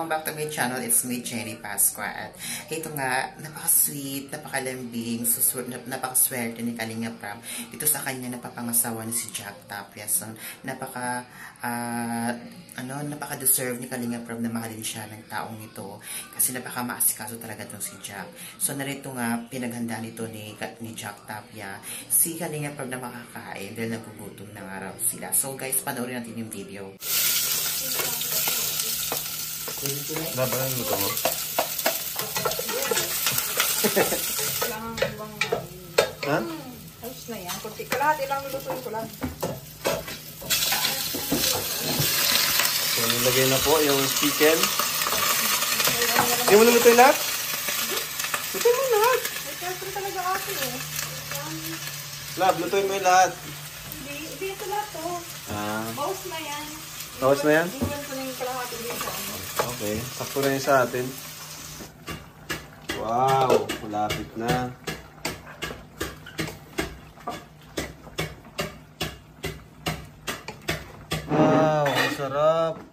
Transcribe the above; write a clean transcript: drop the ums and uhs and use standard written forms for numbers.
Welcome back to my channel. It's me, Jenny Pascua. At ito nga, napaka-sweet, napaka-lambing, napaka-swerte ni Kalingaprab. Dito sa kanya napapangasawa ni si JACQTAPIA. So, napaka-deserve ni Kalingaprab na mahalin siya ng taong ito. Kasi napaka-maasikaso talaga itong si Jacq. So, narito nga, pinaghanda nito ni JACQTAPIA. Si Kalingaprab na makakain dahil nagugutom ng araw sila. So, guys, panoorin natin yung video. Labanan mo ito mo? Kailangan bang... Ha? Ayos na yan. Kunti ka lahat. Ilang lutuin ko lang. So, nilagay na po yung chicken. Hindi mo nalutuin lahat? Lutuin mo lahat. May siyempre talaga ako eh. Lab, lutuin mo yung lahat. Hindi ito lahat to. Bawas na yan. Bawas na yan? Iwan ko na yung kalahati dito. Okay, sakto na yun sa atin. Wow, malapit na. Wow, ang sarap.